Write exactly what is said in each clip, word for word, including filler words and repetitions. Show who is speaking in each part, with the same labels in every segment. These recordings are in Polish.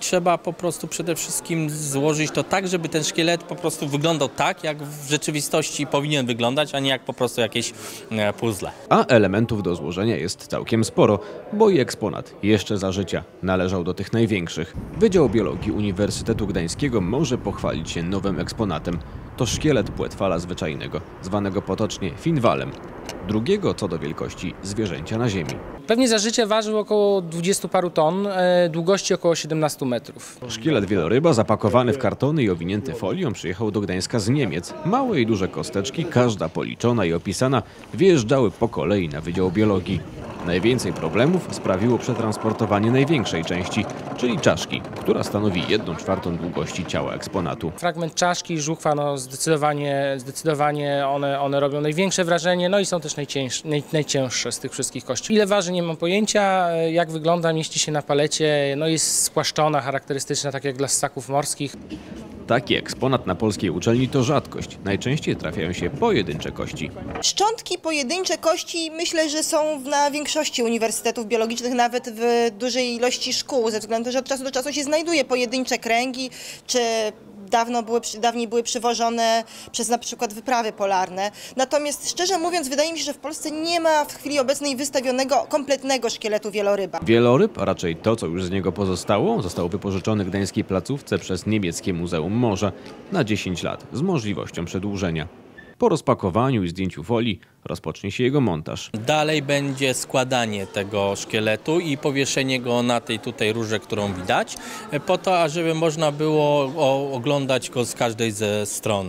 Speaker 1: Trzeba po prostu przede wszystkim złożyć to tak, żeby ten szkielet po prostu wyglądał tak, jak w rzeczywistości powinien wyglądać, a nie jak po prostu jakieś puzzle.
Speaker 2: A elementów do złożenia jest całkiem sporo, bo i eksponat jeszcze za życia należał do tych największych. Wydział Biologii Uniwersytetu Gdańskiego może pochwalić się nowym eksponatem. To szkielet płetwala zwyczajnego, zwanego potocznie finwalem, drugiego co do wielkości zwierzęcia na ziemi.
Speaker 3: Pewnie za życia ważył około dwudziestu paru ton, długości około siedemnastu metrów.
Speaker 2: Szkielet wieloryba zapakowany w kartony i owinięty folią przyjechał do Gdańska z Niemiec. Małe i duże kosteczki, każda policzona i opisana, wyjeżdżały po kolei na Wydział Biologii. Najwięcej problemów sprawiło przetransportowanie największej części, czyli czaszki, która stanowi jedną czwartą długości ciała eksponatu.
Speaker 3: Fragment czaszki i żuchwa, no zdecydowanie, zdecydowanie one, one robią największe wrażenie, no i są też najcięższe, naj, najcięższe z tych wszystkich kości. Ile waży, nie mam pojęcia, jak wygląda, mieści się na palecie, no jest spłaszczona, charakterystyczna, tak jak dla ssaków morskich.
Speaker 2: Taki eksponat na polskiej uczelni to rzadkość. Najczęściej trafiają się pojedyncze kości.
Speaker 4: Szczątki, pojedyncze kości myślę, że są na większości uniwersytetów biologicznych, nawet w dużej ilości szkół, ze względu na to, że od czasu do czasu się znajduje pojedyncze kręgi, czy dawno były, dawniej były przywożone przez na przykład wyprawy polarne. Natomiast szczerze mówiąc, wydaje mi się, że w Polsce nie ma w chwili obecnej wystawionego kompletnego szkieletu wieloryba.
Speaker 2: Wieloryb, a raczej to, co już z niego pozostało, został wypożyczony gdańskiej placówce przez niemieckie Muzeum Morza na dziesięć lat z możliwością przedłużenia. Po rozpakowaniu i zdjęciu folii rozpocznie się jego montaż.
Speaker 1: Dalej będzie składanie tego szkieletu i powieszenie go na tej tutaj rurze, którą widać, po to, ażeby można było oglądać go z każdej ze stron,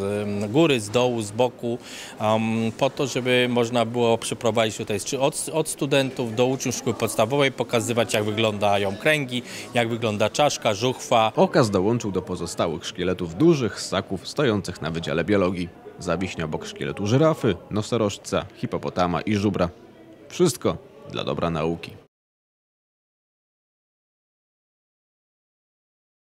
Speaker 1: z góry, z dołu, z boku, um, po to, żeby można było przeprowadzić tutaj czy od, od studentów do uczniów szkoły podstawowej, pokazywać, jak wyglądają kręgi, jak wygląda czaszka, żuchwa.
Speaker 2: Okaz dołączył do pozostałych szkieletów dużych ssaków stojących na Wydziale Biologii. Zawiśnie obok szkieletu żyrafy, nosorożca, hipopotama i żubra. Wszystko dla dobra nauki.